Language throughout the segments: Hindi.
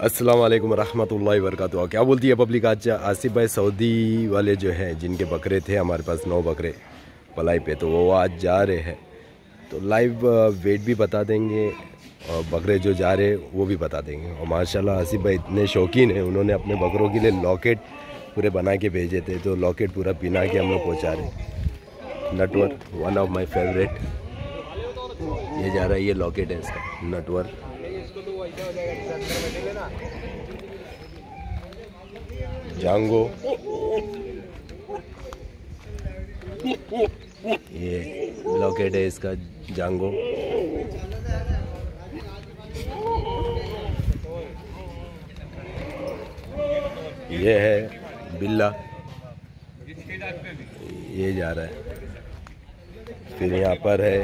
अस्सलाम वालेकुम रहमतुल्लाहि व बरकातुहू। क्या बोलती है पब्लिक? आज आसिफ भाई सऊदी वाले जो हैं जिनके बकरे थे हमारे पास 9 बकरे पलाई पे, तो वो आज जा रहे हैं, तो लाइव वेट भी बता देंगे और बकरे जो जा रहे हैं वो भी बता देंगे। और माशाल्लाह आसिफ भाई इतने शौकीन हैं, उन्होंने अपने बकरों के लिए लॉकेट पूरे बना के भेजे थे, तो लॉकेट पूरा पिना के हम लोग पहुँचा रहे। Natwar one of my favourite, ये जा रहा है, ये लॉकेट है इसका नटवर। जांगो, ये लॉकेट है इसका जांगो। ये है बिल्ला, ये जा रहा है। फिर यहाँ पर है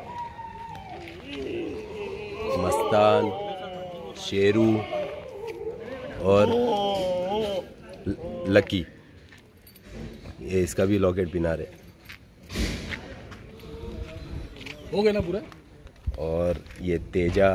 मस्तान, शेरू और लकी, ये इसका भी लॉकेट पिना रहे। हो गया ना पूरा। और ये तेजा,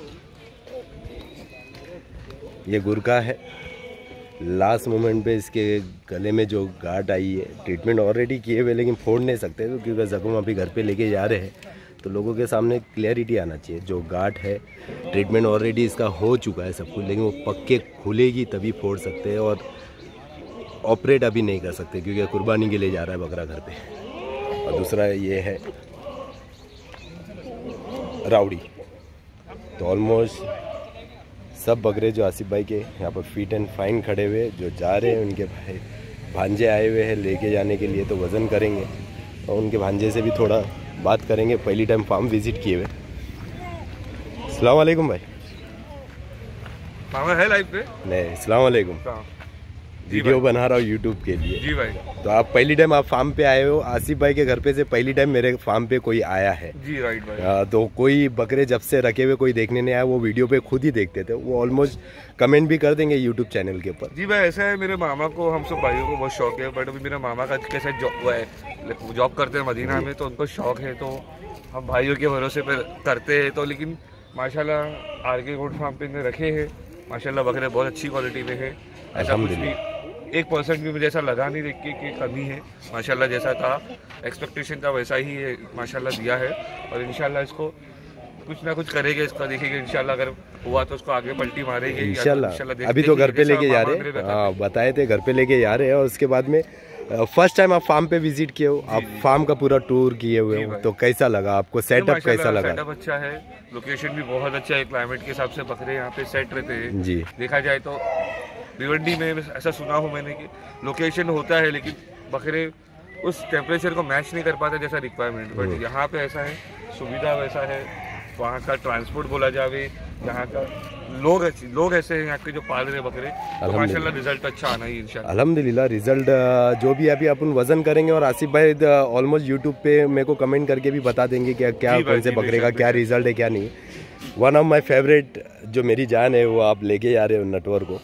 ये गुरका है। लास्ट मोमेंट पे इसके गले में जो गांठ आई है, ट्रीटमेंट ऑलरेडी किए हुए लेकिन फोड़ नहीं सकते, तो क्योंकि जख्म अभी घर पे लेके जा रहे हैं, तो लोगों के सामने क्लियरिटी आना चाहिए। जो गांठ है, ट्रीटमेंट ऑलरेडी इसका हो चुका है सब कुछ, लेकिन वो पक्के खुलेगी तभी फोड़ सकते हैं, और ऑपरेट अभी नहीं कर सकते क्योंकि कुर्बानी के लिए जा रहा है बकरा घर पे। और दूसरा ये है राउडी। तो ऑलमोस्ट सब बकरे जो आसिफ भाई के यहाँ पर फिट एंड फाइन खड़े हुए जो जा रहे हैं, उनके भाई भांजे आए हुए हैं लेके जाने के लिए, तो वज़न करेंगे और उनके भांजे से भी थोड़ा बात करेंगे। पहली टाइम फार्म विजिट किए हुए। अस्सलाम वालेकुम भाई। मामा है लाइव पे? नहीं, अस्सलाम वालेकुम। वीडियो बना रहा हूँ यूट्यूब के लिए। जी भाई। तो आप पहली टाइम आप फार्म पे आए हो, आसिफ भाई के घर पे से पहली टाइम मेरे फार्म पे कोई आया है। जी राइट भाई। तो कोई बकरे जब से रखे हुए कोई देखने नहीं आया, वो वीडियो पे खुद ही देखते थे, वो ऑलमोस्ट कमेंट भी कर देंगे यूट्यूब चैनल के ऊपर। जी भाई, ऐसा है, मेरे मामा को, हम सब भाइयों को बहुत शौक है, बट अभी मेरा मामा का कैसे जॉब करते हैं मदीना में, तो उनको शौक है, तो हम भाइयों के भरोसे पे करते हैं। तो लेकिन माशाल्लाह आर के गोट फार्म पे रखे हैं, माशाल्लाह बकरे बहुत अच्छी क्वालिटी में है। ऐसा कुछ भी 1% भी मुझे ऐसा लगा नहीं देख के कि कमी है। माशाल्लाह जैसा था एक्सपेक्टेशन था वैसा ही है, माशाल्लाह दिया है। और इंशाल्लाह इसको कुछ ना कुछ करेंगे, इसका देखेंगे इंशाल्लाह, अगर हुआ तो उसको आगे पलटी मारेंगे इंशाल्लाह। अभी तो घर पे लेके जा रहे हैं, हाँ बताए थे, घर पे लेके जा रहे हैं। और उसके बाद में फर्स्ट टाइम आप फार्म पे विजिट किए हो, आप फार्म का पूरा टूर किए हुए हो, तो कैसा लगा आपको? सेटअप कैसा लगा? सेटअप अच्छा है, लोकेशन भी बहुत अच्छा है, क्लाइमेट के हिसाब से बकरे यहाँ पे सेट रहते हैं। जी, देखा जाए तो भिवंडी में ऐसा सुना हूँ मैंने कि लोकेशन होता है लेकिन बकरे उस टेम्परेचर को मैच नहीं कर पाते जैसा रिक्वायरमेंट, बट यहाँ पे ऐसा है, सुविधा वैसा है, वहाँ का ट्रांसपोर्ट बोला जावे, यहाँ का लोग ऐसे हैं यहाँ के जो पाल रहे बकरे, तो माशाल्लाह रिजल्ट अच्छा आना ही इंशाल्लाह। अल्हम्दुलिल्लाह रिजल्ट जो भी अभी अपन वजन करेंगे, और आसिफ भाई ऑलमोस्ट यूट्यूब पे मेरे को कमेंट करके भी बता देंगे कि क्या कौन से बकरे का क्या रिजल्ट है क्या नहीं। वन ऑफ माई फेवरेट जो मेरी जान है वो आप लेके जा रहे हो नटवर को।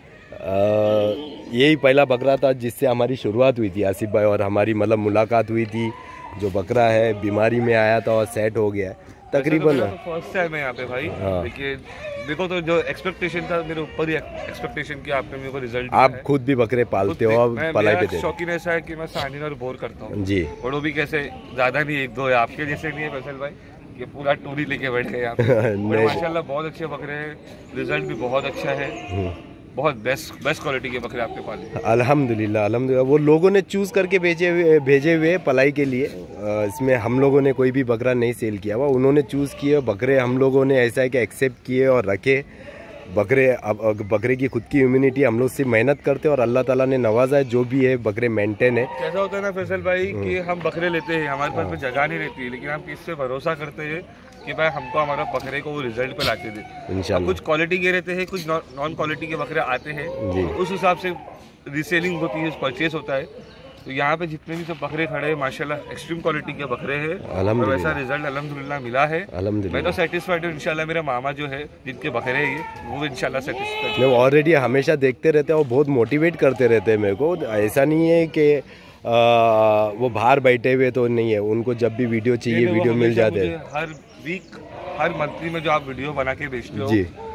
यही पहला बकरा था जिससे हमारी शुरुआत हुई थी आसिफ भाई, और हमारी मतलब मुलाकात हुई थी। जो बकरा है बीमारी में आया था और सेट हो गया है तकरीबन। फर्स्ट टाइम है यहाँ पे भाई। देखिए देखो, तो जो एक्सपेक्टेशन था मेरे ऊपर ही एक्सपेक्टेशन की, आपने मेरे को रिजल्ट दिया। आप खुद भी बकरे पालते हो और पलाई पे थे। शौकीन ऐसा है कि मैं सानिन और बोर करता हूँ जी, और वो भी कैसे ज्यादा नहीं, 1-2 है, आपके जैसे नहीं है फैसल भाई, ये पूरा टूरी लेके बैठ गए यहाँ पे। माशाल्लाह बहुत अच्छे बकरे हैं, रिजल्ट भी बहुत अच्छा है, बहुत बेस्ट क्वालिटी के बकरे आपके पास। अल्हम्दुलिल्लाह अल्हम्दुलिल्लाह। वो लोगों ने चूज़ करके भेजे हुए पलाई के लिए। इसमें हम लोगों ने कोई भी बकरा नहीं सेल किया हुआ, उन्होंने चूज़ किए बकरे। हम लोगों ने ऐसा है कि एक्सेप्ट किए और रखे बकरे। अब बकरे की खुद की इम्यूनिटी, हम लोग सिर्फ मेहनत करते हैं और अल्लाह ताला ने नवाजा है, जो भी है बकरे मेंटेन है। कैसा होता है ना फैसल भाई कि हम बकरे लेते हैं, हमारे पास में जगह नहीं रहती है, लेकिन हम किससे भरोसा करते हैं कि भाई हमको हमारा बकरे को वो रिजल्ट पे लाके दे इंशाल्लाह। कुछ क्वालिटी के रहते हैं, कुछ नॉन क्वालिटी के बकरे आते हैं, तो उस हिसाब से रीसेलिंग होती है, परचेस होता है। तो यहाँ पे जितने भी सब बकरे खड़े हैं माशाल्लाह एक्सट्रीम क्वालिटी के बकरे हैं, और वैसा रिजल्ट अल्हम्दुलिल्लाह मिला है। मैं तो सेटिस्फाइड हूँ इंशाल्लाह। मेरा मामा जो है जिनके बकरे हैं ये, वो इंशाल्लाह सेटिस्फाइड। वो ऑलरेडी हमेशा देखते रहते हैं और बहुत मोटिवेट करते रहते हैं मेरे को। ऐसा नहीं है कि वो बाहर बैठे हुए तो नहीं है, उनको जब भी वीडियो चाहिए वीडियो मिल जाते हैं। हर वीक, हर मंथली में जो आप वीडियो बना के भेजते हो,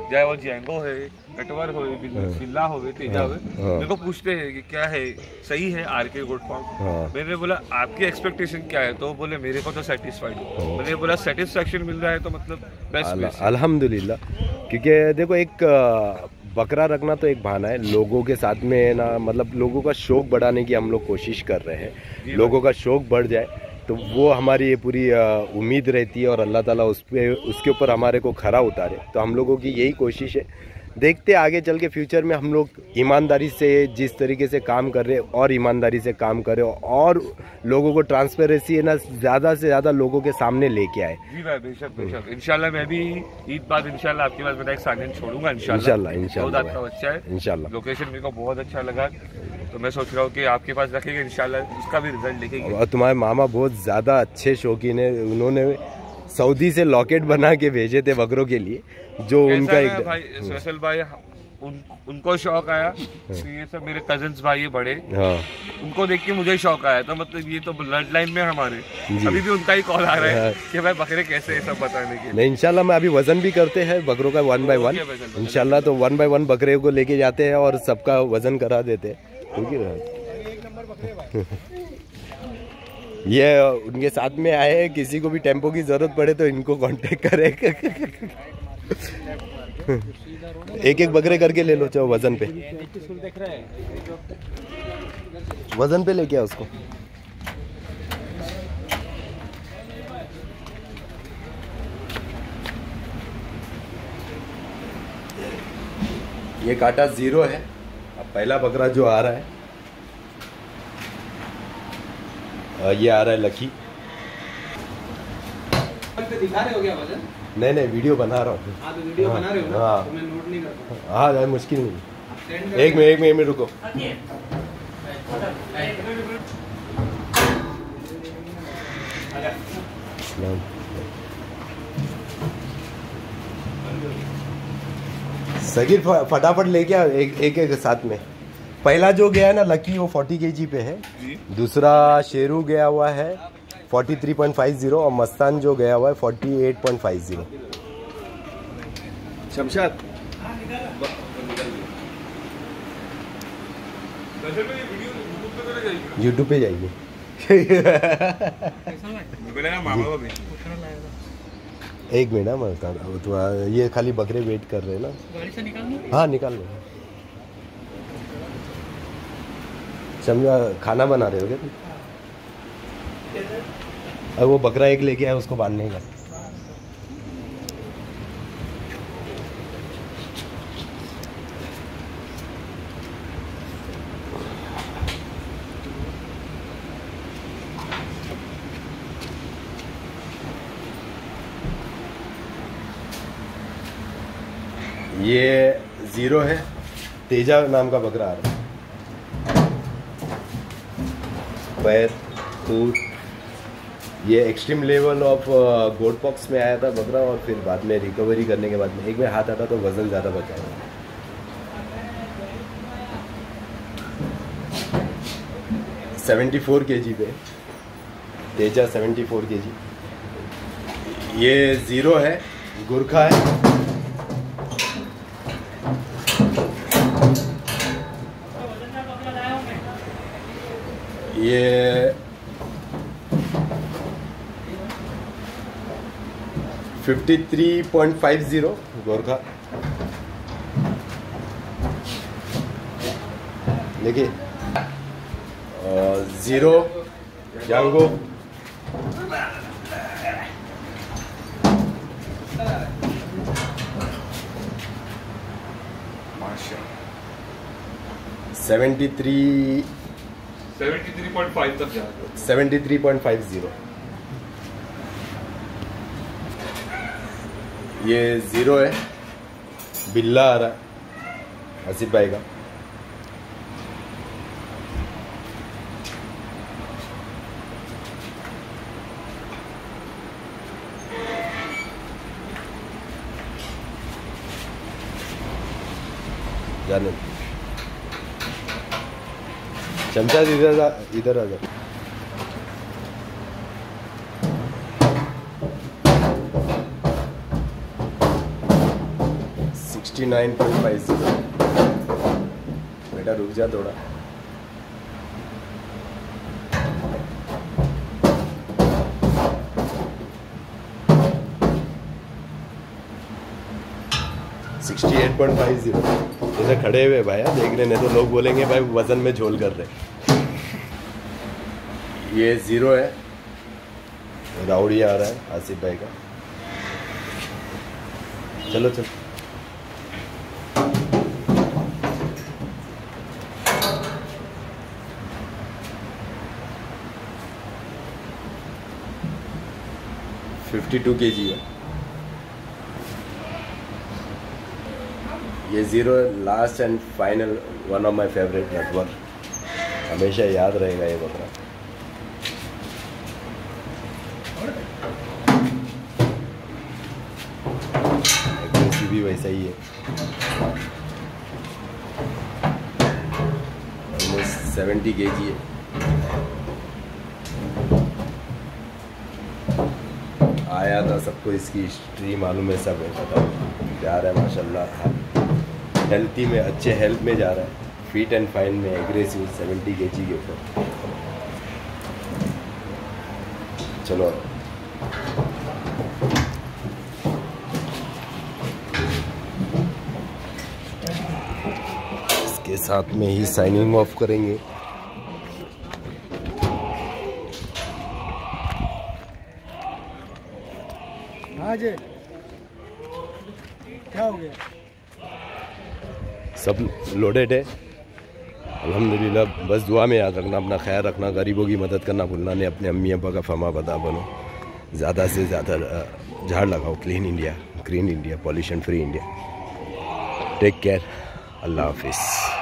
चाहे वो जैंगो है, कटवर हो, बिल्ला हो, तेजा हो, मेरे को पूछते हैं कि क्या है, सही है आरके गोट फार्म। मैंने बोला आपकी एक्सपेक्टेशन क्या है, तो बोले मेरे को तो सेटिस्फाइड हूँ। मैंने बोला सेटिस्फेक्शन मिल रहा है तो मतलब बेस्ट। अल्हम्दुलिल्लाह, क्योंकि देखो एक बकरा रखना तो एक बहाना है, लोगों के साथ में ना, मतलब लोगों का शौक बढ़ाने की हम लोग कोशिश कर रहे हैं। लोगों का शौक बढ़ जाए तो वो हमारी ये पूरी उम्मीद रहती है, और अल्लाह ताला उसके ऊपर हमारे को खरा उतारे। तो हम लोगों की यही कोशिश है। देखते आगे चल के फ्यूचर में हम लोग ईमानदारी से जिस तरीके से काम कर रहे हैं और ईमानदारी से काम करें, और लोगों को ट्रांसपेरेंसी है ना ज़्यादा से ज़्यादा लोगों के सामने लेके आए। जी भाई, बेशक बेशक। इंशाल्लाह मैं भी ईद बाद इंशाल्लाह आपके पास मेरा एक सागन छोड़ूंगा इंशाल्लाह। इंशाल्लाह का बच्चा है इंशाल्लाह। लोकेशन मेरे को बहुत अच्छा लगा, तो मैं सोच रहा हूँ कि आपके पास रखेंगे इंशाल्लाह, उसका भी रिजल्ट देखेंगे। और तुम्हारे मामा बहुत ज़्यादा अच्छे शौकीन है, उन्होंने सऊदी से लॉकेट बना के भेजे थे बकरों के लिए, जो उनका एक भाई फैसल भाई उनको शौक आया, ये सब मेरे कजिन्स भाई है बड़े, उनको देख के मुझे शौक आया। तो मतलब ये तो ब्लड लाइन में हमारे अभी भी उनका ही कॉल आ रहा है कि भाई बकरे कैसे है, सब बताने के लिए। नहीं इंशाल्लाह, मैं अभी वजन भी करते हैं बकरों का 1 by 1 इंशाल्लाह। तो 1 by 1 बकरे को लेके जाते हैं और सबका वजन करा देते हैं, क्योंकि ये उनके साथ में आए, किसी को भी टेम्पो की जरूरत पड़े तो इनको कांटेक्ट करें। एक एक बकरे करके ले लो, चाहो वजन पे, वजन पे लेके आओ उसको। ये काटा 0 है। अब पहला बकरा जो आ रहा है, ये आ रहा है लकी। दिखा रहे हो क्या वजन? नहीं वीडियो बना रहा हूँ। हाँ, तो वीडियो बना रहे हो ना? हाँ, तो मैं नोट नहीं करता। हाँ मुश्किल नहीं। एक मिनट रुको। सगीर फटाफट लेके आओ, एक साथ में। पहला जो गया है ना लकी, वो 40 kg पे है। दूसरा शेरू गया हुआ है 43.50, और मस्तान जो गया हुआ है 48.50। शमशाद यूट्यूब पे जाइए। एक मिनट, मैं बता रहा हूँ, तो ये खाली बकरे वेट कर रहे हैं ना। गाड़ी से निकालना? हाँ निकाल लो। समझा, खाना बना रहे हो क्या तुम? अब वो बकरा एक लेके आया, उसको बांधने का। ये 0 है, तेजा नाम का बकरा आ रहा है। पैर फूट, ये extreme level of goat pox में आया था बकरा, और फिर बाद में रिकवरी करने के बाद में एक बार हाथ आता तो वजन ज़्यादा बचा है। $74 kg पे तेजा, 74 kg। ये 0 है, गुरखा है। ये 53.50 गोरखा। देखिए 0 जांगो। माशाल्लाह 73.5 तक जाएगा। 73.50। ये 0 है, बिल्ला आ रहा है आसिफ भाई का। जाने शमशाद इधर आ जा। 69.50। बेटा रुक जा थोड़ा। जैसे खड़े हुए भाई देख रहे हैं तो लोग बोलेंगे भाई वजन में झोल कर रहे। ये 0 है, राउडी आ रहा है आसिफ भाई का। चलो चलो $52 kg है। ये 0 last and final, one of my favourite network, हमेशा याद रहेगा ये बकरा। एग्रेसिव भी वैसा ही है। 70 kg है। आया था, सबको इसकी हिस्ट्री मालूम है, सब है पता। प्यार है माशाल्लाह, हेल्थी में, अच्छे हेल्थ में जा रहा है, फिट एंड फाइन में, एग्रेसिव 70 kg के ऊपर। चलो इसके साथ में ही साइनिंग ऑफ करेंगे। हाँ जी, क्या हो गया? सब लोडेड है अल्हम्दुलिल्लाह। बस दुआ में याद रखना, अपना ख्याल रखना, गरीबों की मदद करना भूलना नहीं, अपने अम्मी अब्बा का फमा बता बनो, ज़्यादा से ज़्यादा झाड़ लगाओ। Clean India, green India, pollution free India. Take care, अल्लाह हाफिज़।